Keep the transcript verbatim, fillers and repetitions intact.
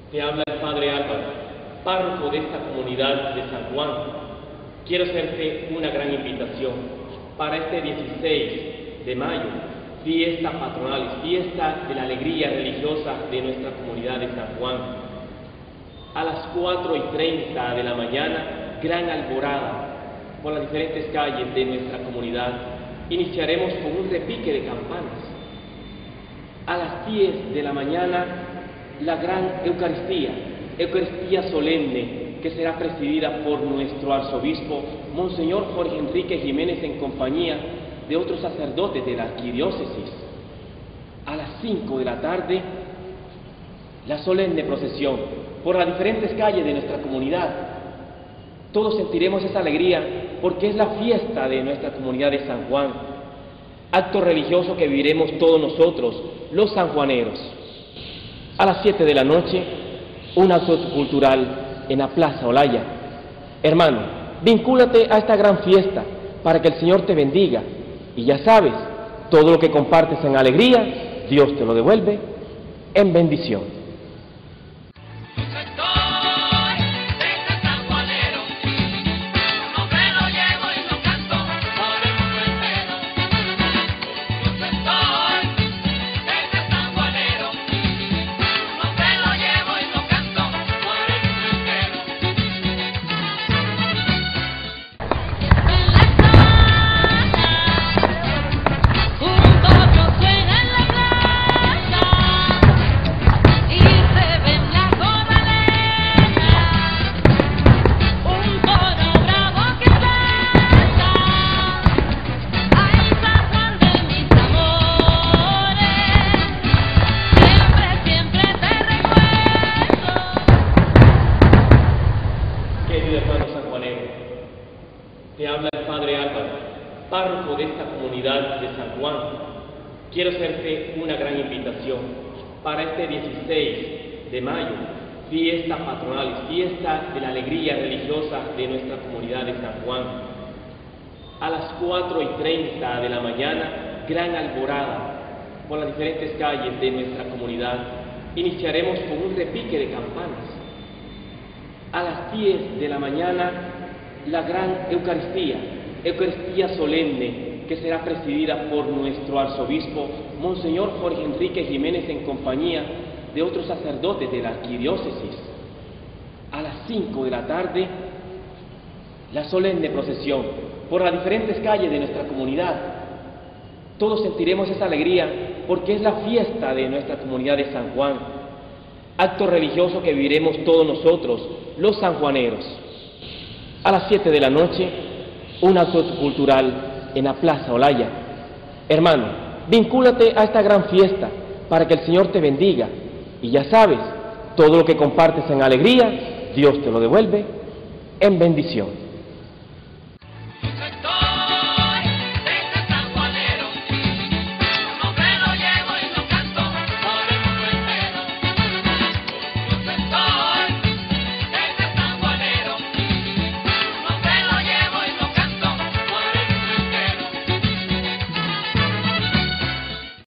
Te habla el Padre Álvaro, párroco de esta comunidad de San Juan. Quiero hacerte una gran invitación para este dieciséis de mayo, fiesta patronal, fiesta de la alegría religiosa de nuestra comunidad de San Juan. A las cuatro y treinta de la mañana, gran alborada por las diferentes calles de nuestra comunidad. Iniciaremos con un repique de campanas. A las diez de la mañana, la gran Eucaristía, Eucaristía solemne, que será presidida por nuestro arzobispo, Monseñor Jorge Enrique Jiménez, en compañía de otros sacerdotes de la arquidiócesis. A las cinco de la tarde, la solemne procesión por las diferentes calles de nuestra comunidad. Todos sentiremos esa alegría porque es la fiesta de nuestra comunidad de San Juan, acto religioso que viviremos todos nosotros, los sanjuaneros. A las siete de la noche, un acto cultural en la Plaza Olaya. Hermano, vincúlate a esta gran fiesta para que el Señor te bendiga. Y ya sabes, todo lo que compartes en alegría, Dios te lo devuelve en bendición. Te habla el Padre Álvaro, párroco de esta comunidad de San Juan. Quiero hacerte una gran invitación para este dieciséis de mayo, fiesta patronal, fiesta de la alegría religiosa de nuestra comunidad de San Juan. A las cuatro y treinta de la mañana, gran alborada por las diferentes calles de nuestra comunidad. Iniciaremos con un repique de campanas. A las diez de la mañana, la gran Eucaristía, Eucaristía solemne, que será presidida por nuestro arzobispo, Monseñor Jorge Enrique Jiménez, en compañía de otros sacerdotes de la arquidiócesis. A las cinco de la tarde, la solemne procesión por las diferentes calles de nuestra comunidad. Todos sentiremos esa alegría porque es la fiesta de nuestra comunidad de San Juan, acto religioso que viviremos todos nosotros, los sanjuaneros. A las siete de la noche, un acto cultural en la Plaza Olaya. Hermano, vincúlate a esta gran fiesta para que el Señor te bendiga. Y ya sabes, todo lo que compartes en alegría, Dios te lo devuelve en bendición.